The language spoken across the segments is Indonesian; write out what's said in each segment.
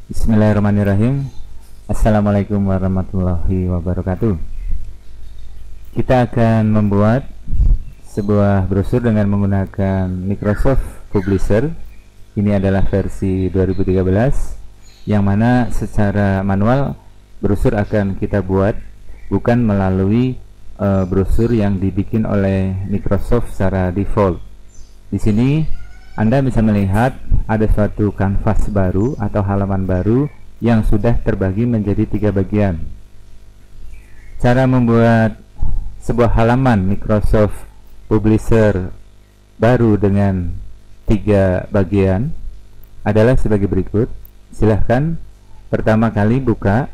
Bismillahirrahmanirrahim. Assalamualaikum warahmatullahi wabarakatuh. Kita akan membuat sebuah brosur dengan menggunakan Microsoft Publisher. Ini adalah versi 2013, yang mana secara manual brosur akan kita buat, bukan melalui brosur yang dibikin oleh Microsoft secara default. Di sini Anda bisa melihat ada suatu kanvas baru atau halaman baru yang sudah terbagi menjadi 3 bagian. Cara membuat sebuah halaman Microsoft Publisher baru dengan 3 bagian adalah sebagai berikut. Silahkan pertama kali buka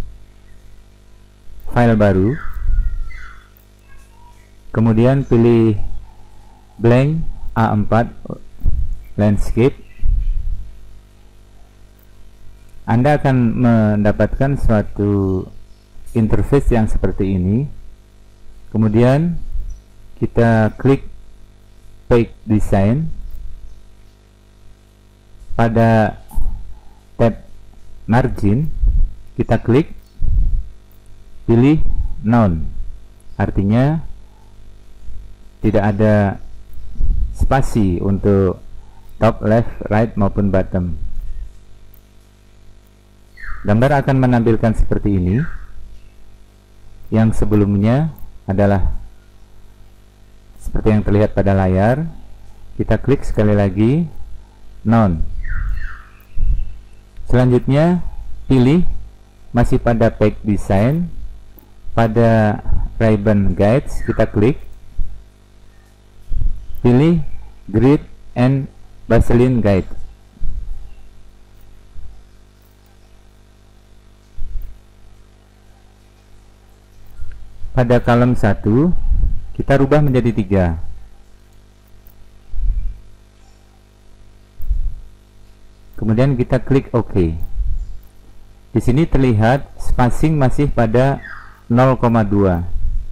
file baru, kemudian pilih blank A4 landscape. Anda akan mendapatkan suatu interface yang seperti ini. Kemudian kita klik page design. Pada tab margin kita klik, pilih none, artinya tidak ada spasi untuk top, left, right maupun bottom. Gambar akan menampilkan seperti ini. Yang sebelumnya adalah seperti yang terlihat pada layar. Kita klik sekali lagi none. Selanjutnya pilih masih pada page design, pada ribbon guides kita klik, pilih grid and Baseline guide. Pada kolom 1 kita rubah menjadi 3. Kemudian kita klik OK. Di sini terlihat spacing masih pada 0,2.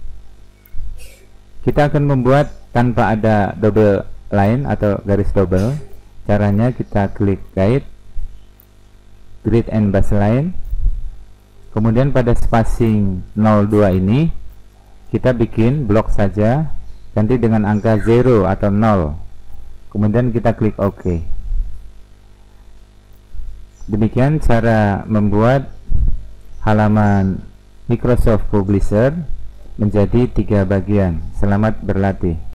Kita akan membuat tanpa ada double line atau garis double. Caranya kita klik guide, grid and baseline. Kemudian pada spacing 02 ini kita bikin blok saja, ganti dengan angka 0 atau 0. Kemudian kita klik OK. Demikian cara membuat halaman Microsoft Publisher menjadi 3 bagian. Selamat berlatih.